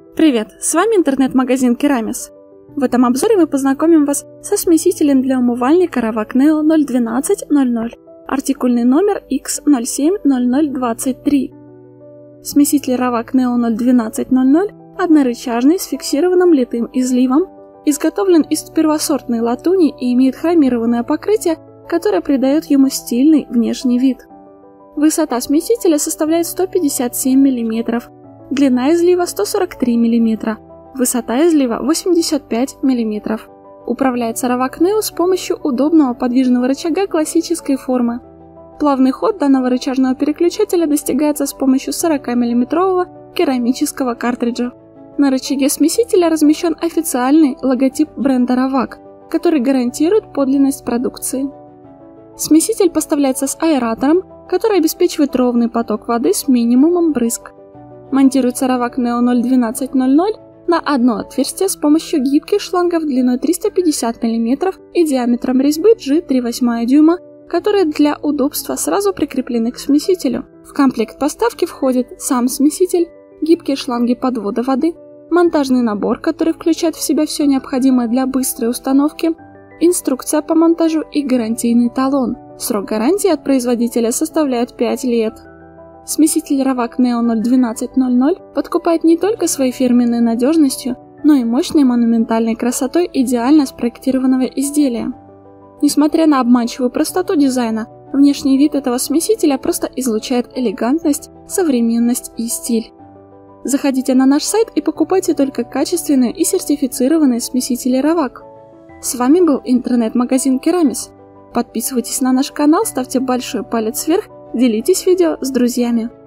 Привет, с вами интернет-магазин Керамис. В этом обзоре мы познакомим вас со смесителем для умывальника Ravak Neo 01200, артикульный номер X070023. Смеситель Ravak Neo 01200 однорычажный с фиксированным литым изливом, изготовлен из первосортной латуни и имеет хромированное покрытие, которое придает ему стильный внешний вид. Высота смесителя составляет 157 мм, длина излива 143 мм, высота излива 85 мм. Управляется Ravak Neo с помощью удобного подвижного рычага классической формы. Плавный ход данного рычажного переключателя достигается с помощью 40-мм керамического картриджа. На рычаге смесителя размещен официальный логотип бренда Ravak, который гарантирует подлинность продукции. Смеситель поставляется с аэратором, который обеспечивает ровный поток воды с минимумом брызг. Монтируется Ravak Neo 01200 на одно отверстие с помощью гибких шлангов длиной 350 мм и диаметром резьбы G3/8 дюйма, которые для удобства сразу прикреплены к смесителю. В комплект поставки входит сам смеситель, гибкие шланги подвода воды, монтажный набор, который включает в себя все необходимое для быстрой установки, инструкция по монтажу и гарантийный талон. Срок гарантии от производителя составляет 5 лет. Смеситель Ravak Neo 01200 подкупает не только своей фирменной надежностью, но и мощной монументальной красотой идеально спроектированного изделия. Несмотря на обманчивую простоту дизайна, внешний вид этого смесителя просто излучает элегантность, современность и стиль. Заходите на наш сайт и покупайте только качественные и сертифицированные смесители Ravak. С вами был интернет-магазин Керамис. Подписывайтесь на наш канал, ставьте большой палец вверх, делитесь видео с друзьями.